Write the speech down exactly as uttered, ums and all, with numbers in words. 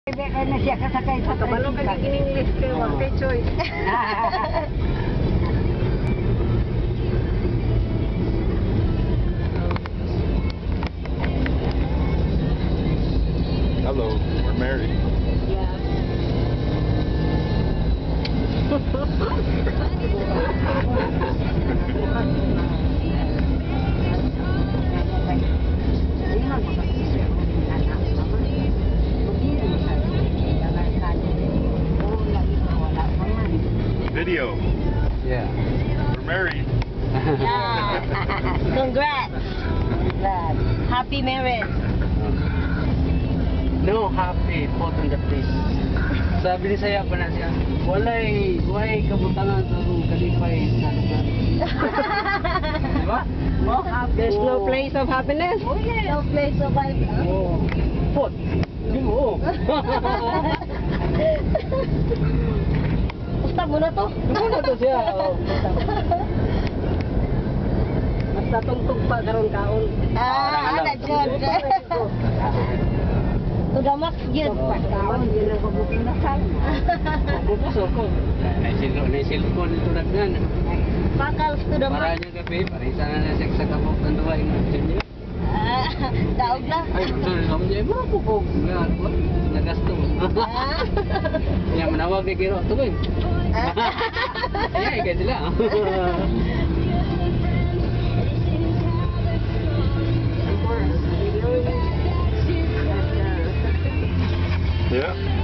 Ano siya kasakay sa Kabalo ka tricycle. in English kay wag kay choice. Hello, we're married. Video. Yeah. We're married. Yeah. Congrats. Happy marriage. No happy, put on the place. Sabi ni saya pa na siya, walay, walay kabutangan sa kung kalipay sa lugar. Diba? Oh, there's no place of happiness. Oh, yeah. No place of happiness. Oh, put. Hindi mo. Basta mo na to. Ano na to siya? Oh, Basta tungtog pa karon kaon. Ah, ana jud. To the max jud. Kaon, yun ang kabuking nasal. pupuso ko. Naisilo, naisilo nito nagnan. Pakals to the Para max. niya gabi, parisa na na siya sa kabok ng duwa yung niya. Ah, daog na. Ay, sorry, sabi niya, mga pupog. Nga, what? Nagasto. Ah. Yan, manawag ni Kiro. Tuloy. Ah. Ay, kaya sila. Yeah.